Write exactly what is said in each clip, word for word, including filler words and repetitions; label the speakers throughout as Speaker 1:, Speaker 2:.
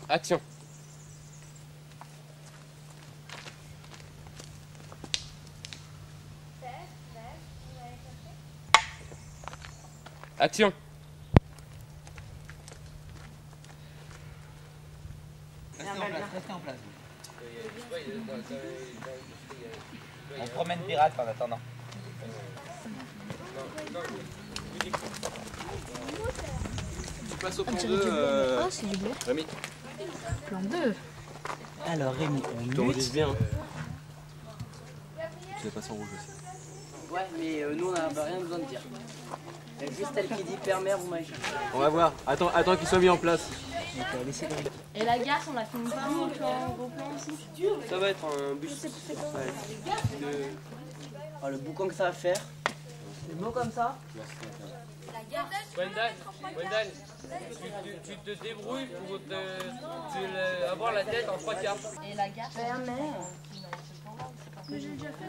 Speaker 1: Action. Action.
Speaker 2: Restez en place, restez en place. On promène pirate en attendant.
Speaker 1: Tu passes au plan deux, euh...
Speaker 3: Oh, c'est du bleu.
Speaker 1: Rémi.
Speaker 3: Plan deux.
Speaker 2: Alors Rémi, on
Speaker 1: Tu enregistres bien. Tu l'as passé en rouge aussi.
Speaker 4: Ouais, mais euh, nous on n'a rien besoin de dire. Il y a juste elle qui dit père, mère, vous m'avez cherché.
Speaker 1: On va voir. Attends, attends qu'il soit mis en place.
Speaker 3: Et la gare, on la filme pas en gros plan aussi.
Speaker 1: Ça va être un bus.
Speaker 4: Oh, le boucan que ça va faire. Des mots comme ça.
Speaker 5: Wendell, Wendell, tu, tu, tu te débrouilles pour te, te, avoir la tête en trois quarts.
Speaker 3: Et la gare,
Speaker 4: Père, mère.
Speaker 3: mais j'ai déjà fait.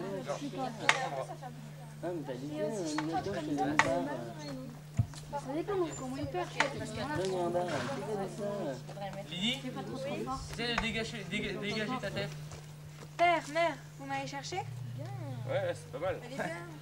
Speaker 4: Ah, mais t'as dit que le dos, je te donne pas.
Speaker 3: Ça dépend comment il perd.
Speaker 5: Lydie, essaie de dégager, déga- dégager ta tête.
Speaker 6: Père, mère, vous m'avez cherché?
Speaker 5: Ouais, c'est pas mal.
Speaker 6: Elle est bien.